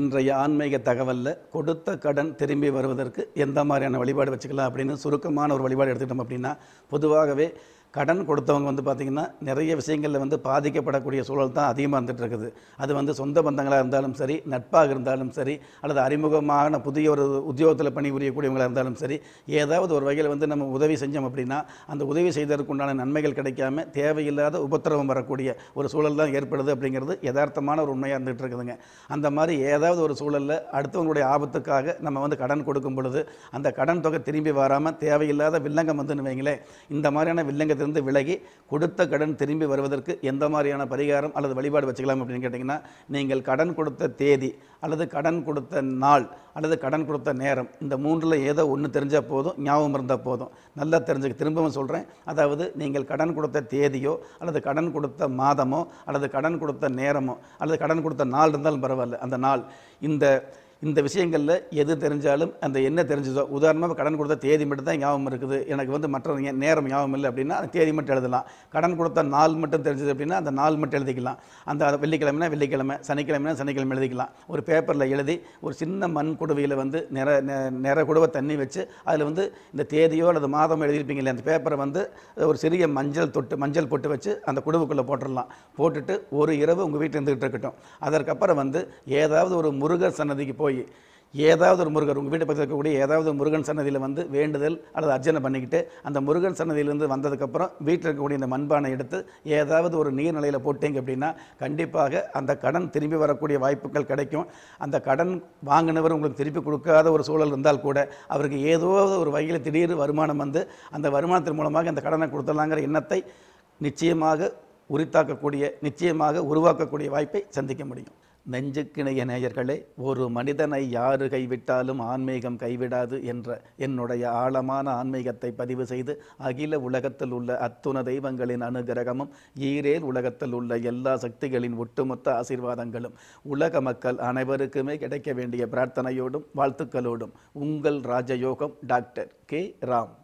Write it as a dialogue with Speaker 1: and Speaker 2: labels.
Speaker 1: இன்றைய ஆன்மீக தகவல்ல கொடுத்த கடன் திரும்பி வருவதற்கு எந்த மாதிரியான வழிபாடு வச்சுக்கலாம் அப்படின்னு சுருக்கமான ஒரு வழிபாடு எடுத்துக்கிட்டோம் அப்படின்னா, பொதுவாகவே கடன் கொடுத்தவங்க பார்த்திங்கன்னா, நிறைய விஷயங்களில் பாதிக்கப்படக்கூடிய சூழல் தான் அதிகமாக இருந்துகிட்டு இருக்குது. அது சொந்த பந்தங்களாக இருந்தாலும் சரி, நட்பாக இருந்தாலும் சரி, அல்லது அறிமுகமான புதிய ஒரு உத்தியோகத்தில் பணிபுரியக்கூடியவங்களாக இருந்தாலும் சரி, ஏதாவது ஒரு வகையில் நம்ம உதவி செஞ்சோம் அப்படின்னா, அந்த உதவி செய்ததற்குண்டான நன்மைகள் கிடைக்காம தேவையில்லாத உபத்திரவம் வரக்கூடிய ஒரு சூழல் தான் ஏற்படுது அப்படிங்கிறது யதார்த்தமான ஒரு உண்மையாக இருந்துகிட்டு இருக்குதுங்க. அந்த மாதிரி ஏதாவது ஒரு சூழலில் அடுத்தவங்களுடைய ஆபத்துக்காக நம்ம கடன் கொடுக்கும் பொழுது, அந்த கடன் தொகை திரும்பி வராமல் தேவையில்லாத வில்லங்கம் வைங்களேன், இந்த மாதிரியான வில்லங்கத்திலிருந்து விலகி கொடுத்த கடன் திரும்பி வருவதற்கு எந்த மாதிரியான பரிகாரம் அல்லது வழிபாடு வச்சுக்கலாம் அப்படின்னு கேட்டிங்கன்னா, நீங்கள் கடன் கொடுத்த தேதி அல்லது கடன் கொடுத்த நாள் அல்லது கடன் கொடுத்த நேரம், இந்த மூன்றில் ஏதோ ஒன்று தெரிஞ்சால் போதும், ஞாபகம் இருந்தால் போதும். நல்லா தெரிஞ்சுக்க திரும்பவும் சொல்கிறேன். அதாவது நீங்கள் கடன் கொடுத்த தேதியோ அல்லது கடன் கொடுத்த மாதமோ அல்லது கடன் கொடுத்த நேரமோ அல்லது கடன் கொடுத்த நாள் இருந்தாலும் பரவாயில்ல, அந்த நாள் இந்த விஷயங்களில் எது தெரிஞ்சாலும் அந்த என்ன தெரிஞ்சதோ, உதாரணமாக கடன் கொடுத்த தேதி மட்டும் தான் ஞாபகம் இருக்குது, எனக்கு மற்ற நேரம் ஞாபகம் இல்லை அப்படின்னா அந்த தேதி மட்டும் எழுதலாம். கடன் கொடுத்த நாள் மட்டும் தெரிஞ்சது அப்படின்னா அந்த நாள் மட்டும் எழுதிக்கலாம். அந்த வெள்ளிக்கிழமைனா வெள்ளிக்கிழமை, சனிக்கிழமைனா சனிக்கிழமை எழுதிக்கலாம். ஒரு பேப்பரில் எழுதி ஒரு சின்ன மண் குடுவையில் நிற குடுவை தண்ணி வச்சு அதில் இந்த தேதியோ அல்லது மாதமோ எழுதியிருப்பீங்க இல்லையா, அந்த பேப்பரை ஒரு சிறிய மஞ்சள் பொட்டு வச்சு அந்த குடுவுக்குள்ளே போட்டுடலாம். போட்டுட்டு ஒரு இரவு உங்கள் வீட்டில் இருந்துகிட்டு இருக்கட்டும். அதற்கப்புறம் ஏதாவது ஒரு முருகர் சன்னதிக்கு போய் ஏதாவது ஒரு முருகர் உங்கள் வீட்டு பக்கத்தில் இருக்கக்கூடிய ஏதாவது ஒரு முருகன் சன்னதியில் வேண்டுதல் அல்லது அர்ச்சனை பண்ணிக்கிட்டு, அந்த முருகன் சன்னதியிலேருந்து வந்ததுக்கப்புறம் வீட்டில் இருக்கக்கூடிய இந்த மண்பானை எடுத்து ஏதாவது ஒரு நீர்நிலையில் போட்டீங்க அப்படின்னா கண்டிப்பாக அந்த கடன் திரும்பி வரக்கூடிய வாய்ப்புகள் கிடைக்கும். அந்த கடன் வாங்கினவர் உங்களுக்கு திருப்பி கொடுக்காத ஒரு சூழல் இருந்தால் கூட அவருக்கு ஏதோ ஒரு வகையில் திடீர் வருமானம் அந்த வருமானத்தின் மூலமாக அந்த கடனை கொடுத்துடலாங்கிற எண்ணத்தை நிச்சயமாக நிச்சயமாக உருவாக்கக்கூடிய வாய்ப்பை சந்திக்க முடியும். நெஞ்சுக்கிணைய நேயர்களே, ஒரு மனிதனை யாரு கைவிட்டாலும் ஆன்மீகம் கைவிடாது என்ற என்னுடைய ஆழமான ஆன்மீகத்தை பதிவு செய்து, அகில உலகத்தில் உள்ள அத்துண தெய்வங்களின் அனுகிரகமும் ஈரேல் உலகத்தில் உள்ள எல்லா சக்திகளின் ஒட்டுமொத்த ஆசீர்வாதங்களும் உலக மக்கள் அனைவருக்குமே கிடைக்க வேண்டிய பிரார்த்தனையோடும் வாழ்த்துக்களோடும் உங்கள் ராஜயோகம் டாக்டர் கே. ராம்.